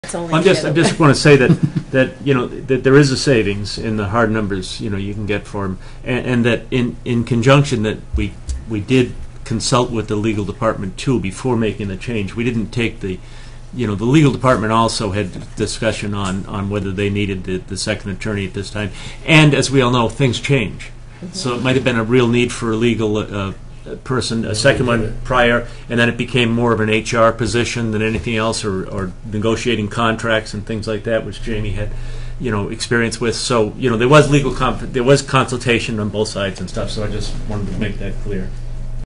It's only I just want to say that that there is a savings in the hard numbers you can get for them, and that in conjunction that we did consult with the legal department too before making the change. We didn't take the legal department also had discussion on whether they needed the second attorney at this time, and as we all know, things change. So it might have been a real need for a legal person, a second one prior, and then it became more of an HR position than anything else, or negotiating contracts and things like that, which Jamie had experience with. So there was consultation on both sides and stuff. So I just wanted to make that clear.